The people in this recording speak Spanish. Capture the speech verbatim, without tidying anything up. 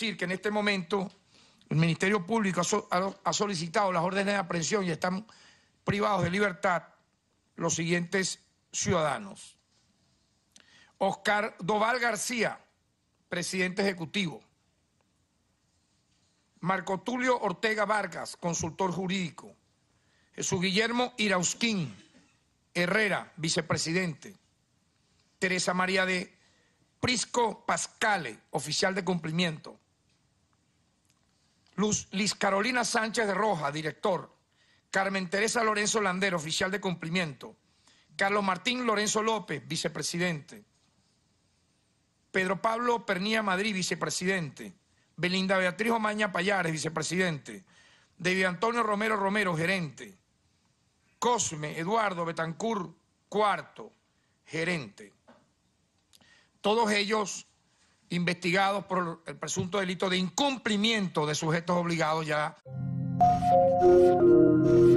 decir que en este momento el Ministerio Público ha, so, ha, ha solicitado las órdenes de aprehensión y están privados de libertad los siguientes ciudadanos. Oscar Doval García, presidente ejecutivo. Marco Tulio Ortega Vargas, consultor jurídico. Jesús Guillermo Irausquín Herrera, vicepresidente. Teresa María de Prisco Pascale, oficial de cumplimiento. Luz, Liz Carolina Sánchez de Roja, director. Carmen Teresa Lorenzo Landero, oficial de cumplimiento. Carlos Martín Lorenzo López, vicepresidente. Pedro Pablo Pernía Madrid, vicepresidente. Belinda Beatriz Omaña Payares, vicepresidente. David Antonio Romero Romero, gerente. Cosme Eduardo Betancur, cuarto, gerente. Todos ellos investigados por el presunto delito de incumplimiento de sujetos obligados ya.